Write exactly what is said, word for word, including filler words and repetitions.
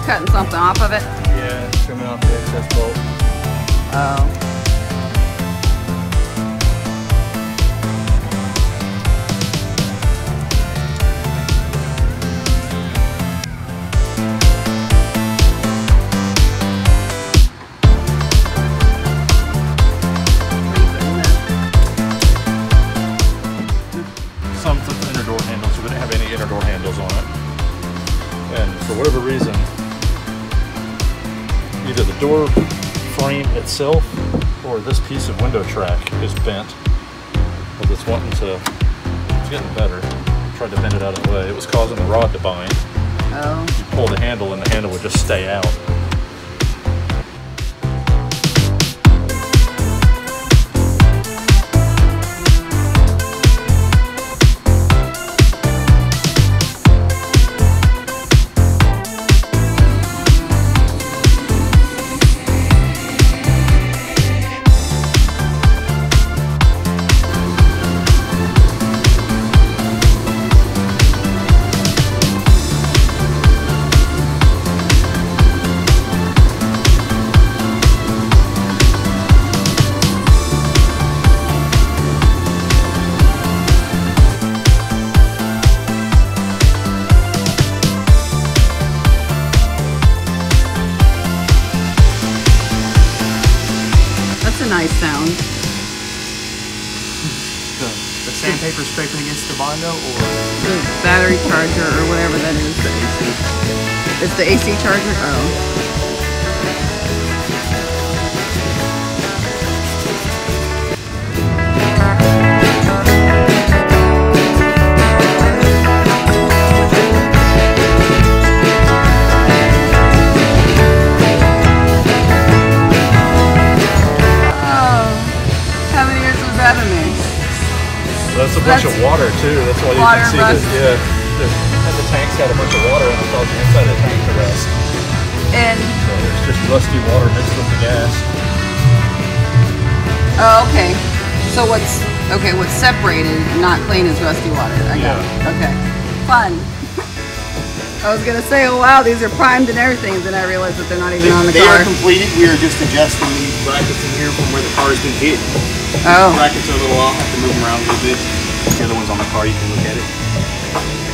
cutting something off of it? Yeah, trimming off the excess bolt. Oh. Some with inner door handles, so we didn't have any inner door handles on it. And for whatever reason, either the door frame itself or this piece of window track is bent. Well, it's wanting to, it's getting better. Tried to bend it out of the way. It was causing the rod to bind. Oh. You pull the handle and the handle would just stay out. That's a nice sound. The, the sandpaper scraping against the bondo, or The battery charger or whatever that is. The A C. It's the A C charger? Oh. That's a bunch That's of water too. That's why you water can see rust. that. Yeah, the, and the tank's got a bunch of water in it. Causing the inside of the tank to rust. And So there's just rusty water mixed with the gas. oh, okay. So what's okay? What's separated, not clean, is rusty water. I got it. Okay. Fun. I was gonna say, oh wow, these are primed and everything, and then I realized that they're not even they, on the they car. are completed. We are just adjusting these brackets in here from where the car has been hit. Oh. The brackets are a little off. I have to move them around a little bit. The other one's on the car. You can look at it.